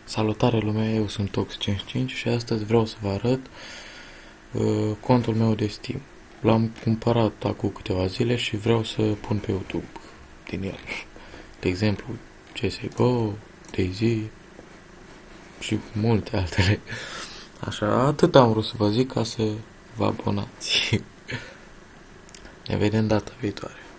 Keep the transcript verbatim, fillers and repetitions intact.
Salutare lumea, eu sunt Tox cincizeci și cinci și astăzi vreau să vă arăt uh, contul meu de Steam. L-am cumpărat acum câteva zile și vreau să pun pe YouTube din el. De exemplu, C S G O, DayZ și multe altele. Așa, atât am vrut să vă zic ca să vă abonați. Ne vedem data viitoare.